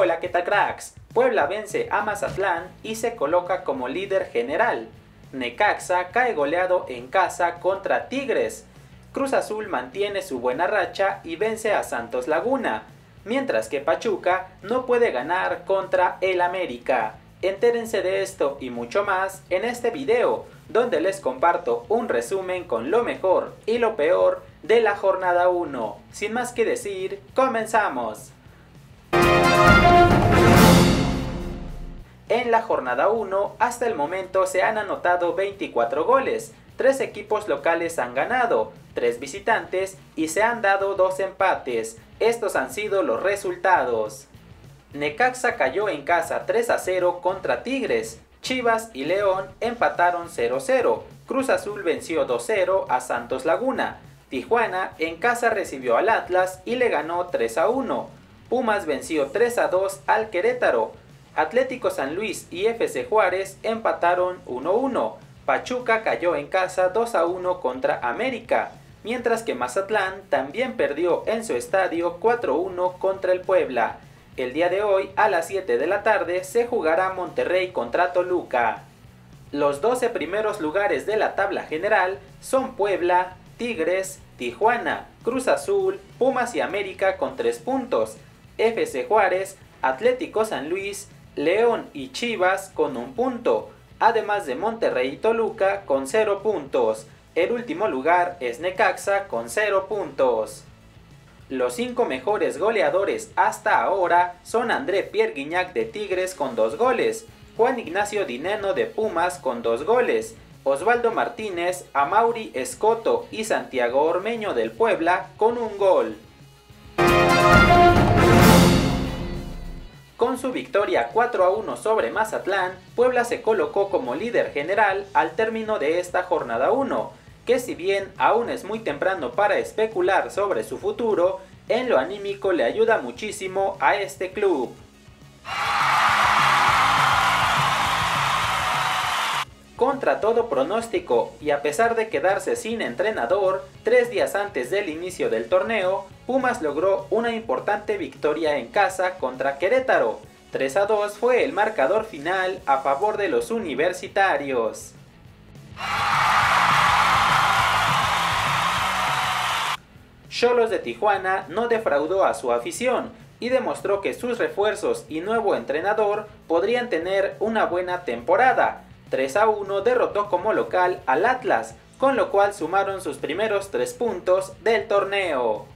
Hola, ¿qué tal, cracks? Puebla vence a Mazatlán y se coloca como líder general. Necaxa cae goleado en casa contra Tigres. Cruz Azul mantiene su buena racha y vence a Santos Laguna, mientras que Pachuca no puede ganar contra el América. Entérense de esto y mucho más en este video, donde les comparto un resumen con lo mejor y lo peor de la jornada 1. Sin más que decir, comenzamos. En la jornada 1, hasta el momento se han anotado 24 goles, 3 equipos locales han ganado, 3 visitantes y se han dado 2 empates. Estos han sido los resultados. Necaxa cayó en casa 3-0 contra Tigres, Chivas y León empataron 0-0, Cruz Azul venció 2-0 a Santos Laguna, Tijuana en casa recibió al Atlas y le ganó 3-1, Pumas venció 3-2 al Querétaro, Atlético San Luis y FC Juárez empataron 1-1, Pachuca cayó en casa 2-1 contra América, mientras que Mazatlán también perdió en su estadio 4-1 contra el Puebla. El día de hoy a las 7 de la tarde se jugará Monterrey contra Toluca. Los 12 primeros lugares de la tabla general son Puebla, Tigres, Tijuana, Cruz Azul, Pumas y América con 3 puntos, FC Juárez, Atlético San Luis, León y Chivas con 1 punto, además de Monterrey y Toluca con 0 puntos. El último lugar es Necaxa con 0 puntos. Los 5 mejores goleadores hasta ahora son André Pierre Guignac de Tigres con 2 goles, Juan Ignacio Dineno de Pumas con 2 goles, Osvaldo Martínez, Amaury Escoto y Santiago Ormeño del Puebla con 1 gol. Con su victoria 4-1 sobre Mazatlán, Puebla se colocó como líder general al término de esta jornada 1, que si bien aún es muy temprano para especular sobre su futuro, en lo anímico le ayuda muchísimo a este club. Contra todo pronóstico y a pesar de quedarse sin entrenador, 3 días antes del inicio del torneo, Pumas logró una importante victoria en casa contra Querétaro. 3-2 fue el marcador final a favor de los universitarios. Xolos de Tijuana no defraudó a su afición y demostró que sus refuerzos y nuevo entrenador podrían tener una buena temporada. 3-1 derrotó como local al Atlas, con lo cual sumaron sus primeros 3 puntos del torneo.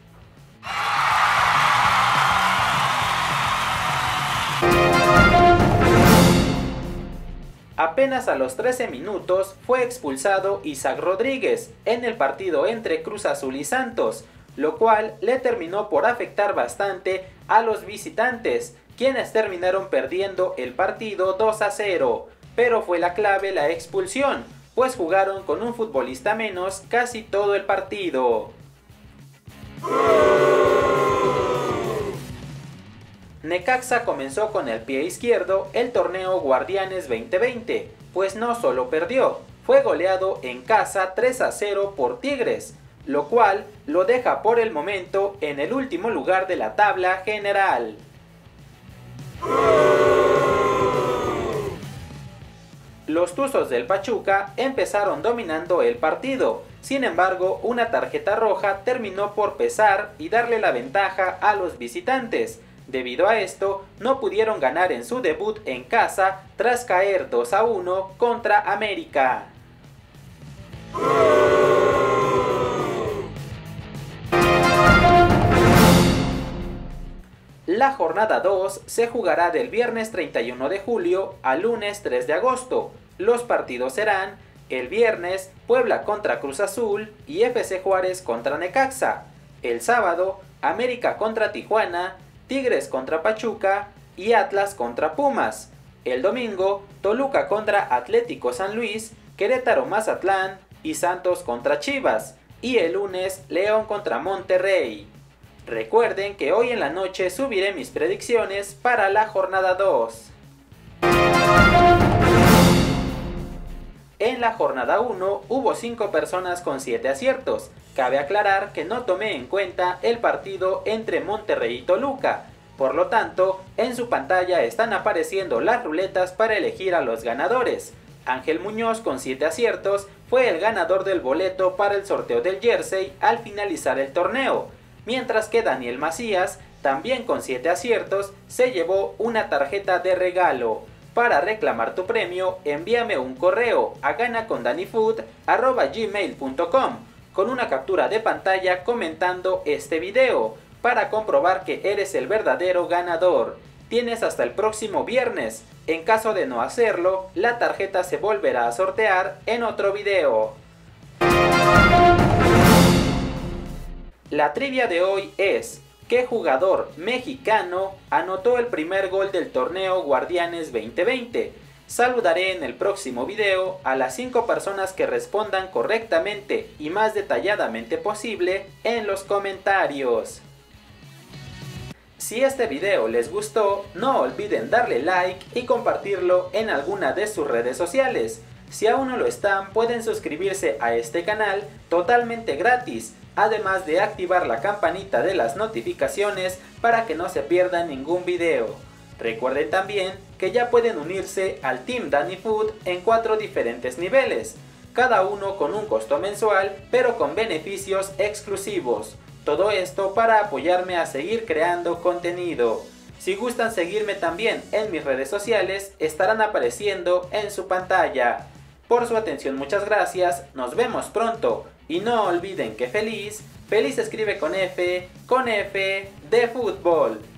Apenas a los 13 minutos fue expulsado Isaac Rodríguez en el partido entre Cruz Azul y Santos, lo cual le terminó por afectar bastante a los visitantes, quienes terminaron perdiendo el partido 2-0, pero fue la clave la expulsión, pues jugaron con un futbolista menos casi todo el partido. Necaxa comenzó con el pie izquierdo el torneo Guardianes 2020, pues no solo perdió, fue goleado en casa 3-0 por Tigres, lo cual lo deja por el momento en el último lugar de la tabla general. Los Tuzos del Pachuca empezaron dominando el partido, sin embargo una tarjeta roja terminó por pesar y darle la ventaja a los visitantes. Debido a esto, no pudieron ganar en su debut en casa tras caer 2-1 contra América. La jornada 2 se jugará del viernes 31 de julio al lunes 3 de agosto. Los partidos serán el viernes Puebla contra Cruz Azul y FC Juárez contra Necaxa. El sábado América contra Tijuana, Tigres contra Pachuca y Atlas contra Pumas. El domingo Toluca contra Atlético San Luis, Querétaro Mazatlán y Santos contra Chivas. Y el lunes León contra Monterrey. Recuerden que hoy en la noche subiré mis predicciones para la jornada 2. En la jornada 1 hubo 5 personas con 7 aciertos. Cabe aclarar que no tomé en cuenta el partido entre Monterrey y Toluca, Por lo tanto, en su pantalla están apareciendo las ruletas para elegir a los ganadores. Ángel Muñoz, con 7 aciertos, fue el ganador del boleto para el sorteo del jersey al finalizar el torneo, mientras que Daniel Macías, también con 7 aciertos, se llevó una tarjeta de regalo. Para reclamar tu premio, envíame un correo a ganacondannyfood@gmail.com con una captura de pantalla comentando este video para comprobar que eres el verdadero ganador. Tienes hasta el próximo viernes. En caso de no hacerlo, la tarjeta se volverá a sortear en otro video. La trivia de hoy es: ¿qué jugador mexicano anotó el primer gol del torneo Guardianes 2020? Saludaré en el próximo video a las 5 personas que respondan correctamente y más detalladamente posible en los comentarios. Si este video les gustó, no olviden darle like y compartirlo en alguna de sus redes sociales. Si aún no lo están, pueden suscribirse a este canal totalmente gratis, además de activar la campanita de las notificaciones para que no se pierdan ningún video. Recuerden también que ya pueden unirse al Team Danny Food en 4 diferentes niveles, cada uno con un costo mensual pero con beneficios exclusivos. Todo esto para apoyarme a seguir creando contenido. Si gustan seguirme también en mis redes sociales, estarán apareciendo en su pantalla. Por su atención muchas gracias, nos vemos pronto y no olviden que feliz se escribe con F de fútbol.